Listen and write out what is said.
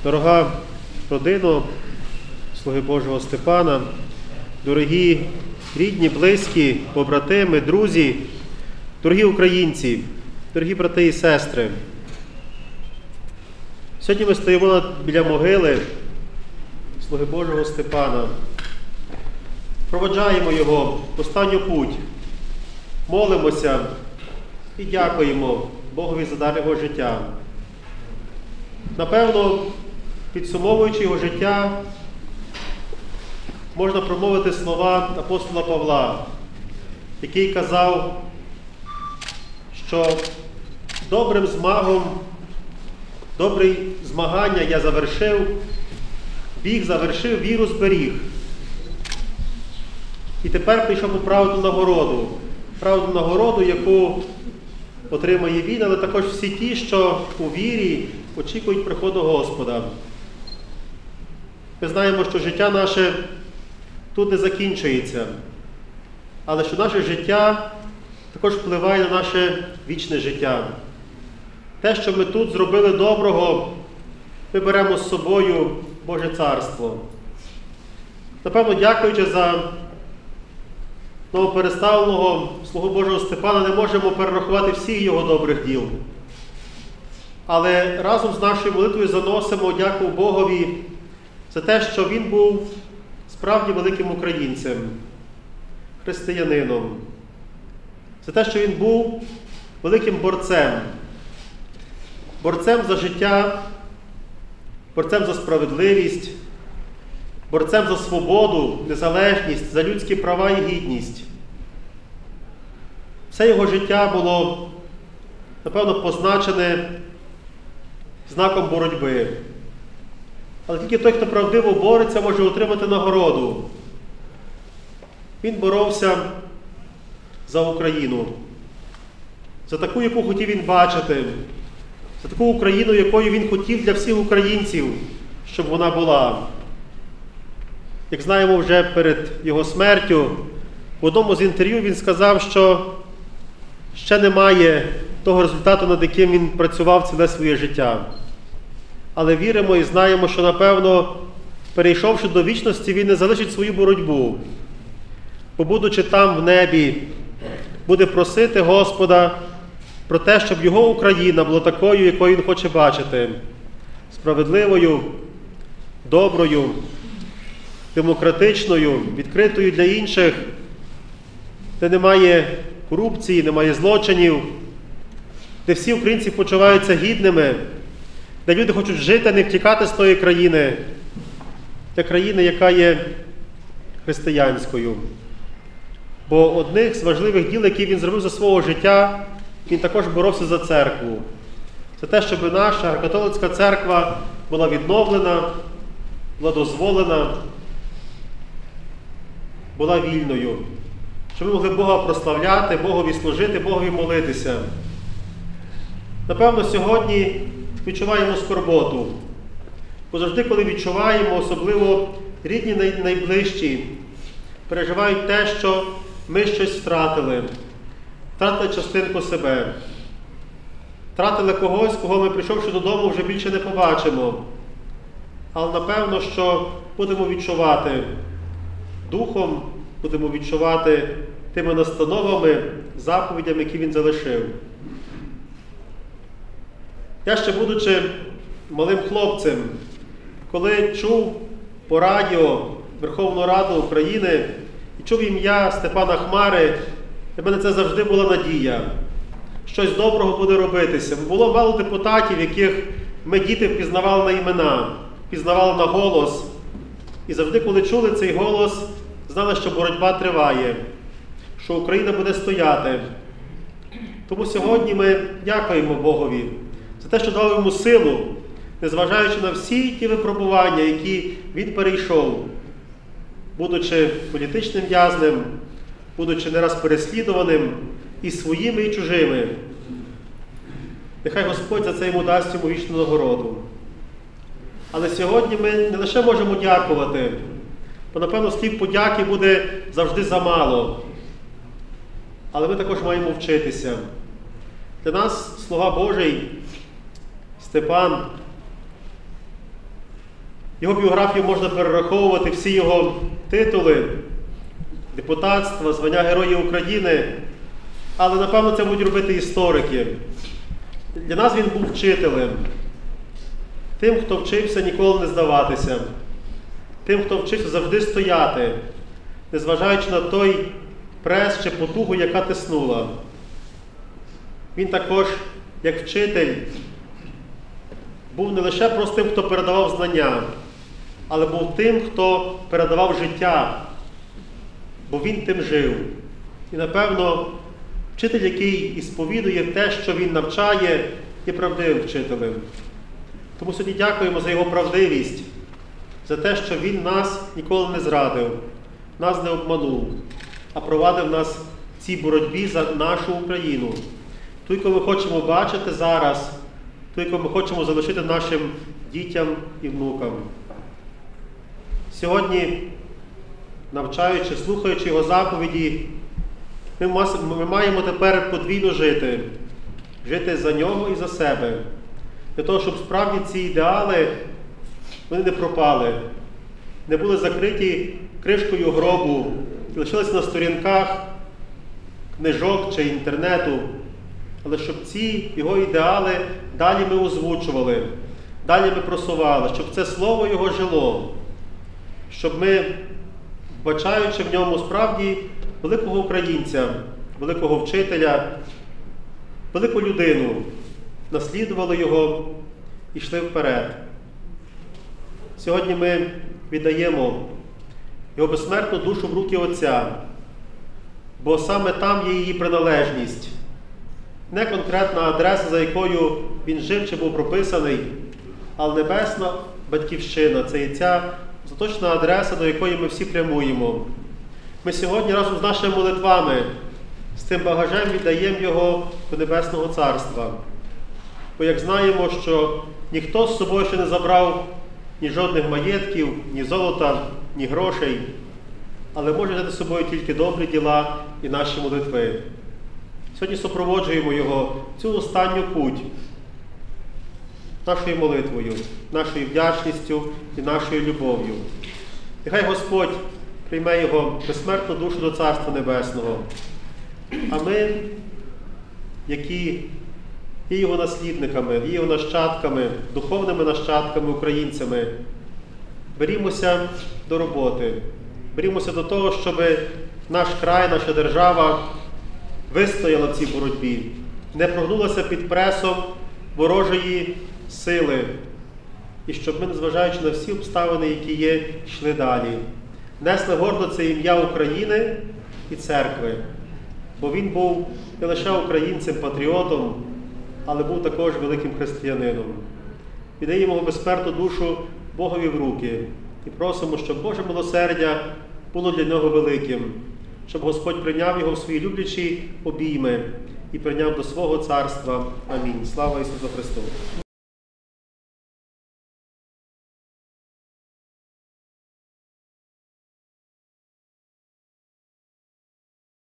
Дорога родино, слуги Божого Степана, дорогі рідні, близькі, побратими, друзі, дорогі українці, дорогі брати і сестри. Сьогодні ми стоїмо біля могили слуги Божого Степана. Проводжаємо його в останню путь, молимося і дякуємо Богові за дар його життя. Напевно, підсумовуючи його життя, можна промовити слова апостола Павла, який казав, що добрим змагом, добре змагання я завершив, біг завершив, віру зберіг. І тепер прийшов у правду нагороду, яку отримає він, але також всі ті, що у вірі очікують приходу Господа. Ми знаємо, що життя наше тут не закінчується, але що наше життя також впливає на наше вічне життя. Те, що ми тут зробили доброго, ми беремо з собою в Боже Царство. Напевно, дякуючи за новопереставленого слугу Божого Степана, не можемо перерахувати всіх його добрих діл. Але разом з нашою молитвою заносимо дяку Богові за те, що він був справді великим українцем, християнином. За те, що він був великим борцем за життя, борцем за справедливість, борцем за свободу, незалежність, за людські права і гідність. Все його життя було, напевно, позначене знаком боротьби. Але тільки той, хто правдиво бореться, може отримати нагороду. Він боровся за Україну, за таку, яку хотів він бачити, за таку Україну, якою він хотів для всіх українців, щоб вона була. Як знаємо, вже перед його смертю, в одному з інтерв'ю він сказав, що ще немає того результату, над яким він працював ціле своє життя. Але віримо і знаємо, що, напевно, перейшовши до вічності, він не залишить свою боротьбу. Бо, будучи там в небі, буде просити Господа про те, щоб його Україна була такою, якою він хоче бачити. Справедливою, доброю, демократичною, відкритою для інших, де немає корупції, немає злочинів, де всі українці почуваються гідними, де люди хочуть жити, а не втікати з тої країни, для країни, яка є християнською. Бо одних з важливих діл, які він зробив за свого життя, він також боровся за церкву. За те, щоб наша католицька церква була відновлена, була дозволена, була вільною. Щоб ми могли Бога прославляти, Богові служити, Богові молитися. Напевно, сьогодні відчуваємо скорботу. Бо завжди, коли відчуваємо, особливо рідні найближчі, переживають те, що ми щось втратили частинку себе. Втратили когось, кого ми, прийшовши додому, вже більше не побачимо. Але напевно, що будемо відчувати духом, будемо відчувати тими настановами, заповідями, які він залишив. Я ще, будучи малим хлопцем, коли чув по радіо Верховну Раду України і чув ім'я Степана Хмари, для мене це завжди була надія. Щось доброго буде робитися. Було мало депутатів, яких ми, діти, впізнавали на імена, впізнавали на голос. І завжди, коли чули цей голос, знали, що боротьба триває, що Україна буде стояти. Тому сьогодні ми дякуємо Богові за те, що дав йому силу, незважаючи на всі ті випробування, які він перейшов, будучи політичним в'язнем, будучи не раз переслідуваним і своїми, і чужими. Нехай Господь за це йому дасть йому вічну нагороду. Але сьогодні ми не лише можемо дякувати, бо, напевно, слів подяки буде завжди замало. Але ми також маємо вчитися. Для нас, слуга Божий, Степан, Його біографію можна перераховувати, всі його титули, депутатства, звання Героя України, але, напевно, це будуть робити історики. Для нас він був вчителем, тим, хто вчився ніколи не здаватися, тим, хто вчився завжди стояти, незважаючи на той прес чи потугу, яка тиснула. Він також, як вчитель, був не лише простим, хто передавав знання, але був тим, хто передавав життя, бо він тим жив. І, напевно, вчитель, який і сповідує те, що він навчає, є правдивим вчителем. Тому сьогодні дякуємо за його правдивість, за те, що він нас ніколи не зрадив, нас не обманув, а провадив нас в цій боротьбі за нашу Україну. Ту, яку ми хочемо бачити зараз, ту, яку ми хочемо залишити нашим дітям і внукам. Сьогодні, навчаючи, слухаючи його заповіді, ми маємо тепер подвійно жити. Жити за нього і за себе. Для того, щоб справді ці ідеали вони не пропали, не були закриті кришкою гробу і лишилися на сторінках книжок чи інтернету, але щоб ці його ідеали далі ми озвучували, далі ми просували, щоб це слово його жило, щоб ми, вбачаючи в ньому справді великого українця, великого вчителя, велику людину, наслідували його і йшли вперед. Сьогодні ми віддаємо його безсмертну душу в руки Отця, бо саме там є її приналежність. Не конкретна адреса, за якою він жив чи був прописаний, але небесна батьківщина – це і ця остаточна адреса, до якої ми всі прямуємо. Ми сьогодні разом з нашими молитвами, з цим багажем віддаємо його до Небесного Царства. Бо як знаємо, що ніхто з собою ще не забрав ні жодних маєтків, ні золота, ні грошей, але може взяти з собою тільки добрі діла і наші молитви. Сьогодні супроводжуємо його цю останню путь нашою молитвою, нашою вдячністю і нашою любов'ю. Нехай Господь прийме його безсмертну душу до Царства Небесного. А ми, які є його наслідниками, є його нащадками, духовними нащадками, українцями, берімося до роботи, берімося до того, щоб наш край, наша держава вистояла в цій боротьбі, не прогнулася під пресом ворожої сили, і щоб ми, незважаючи на всі обставини, які є, йшли далі. Несли гордо це ім'я України і церкви, бо він був не лише українцем, патріотом, але був також великим християнином. Віддаємо його безсмертну душу Богові в руки і просимо, щоб Боже милосердя було для нього великим, щоб Господь прийняв його в свої люблячі обійми і прийняв до свого царства. Амінь. Слава Ісусу Христу!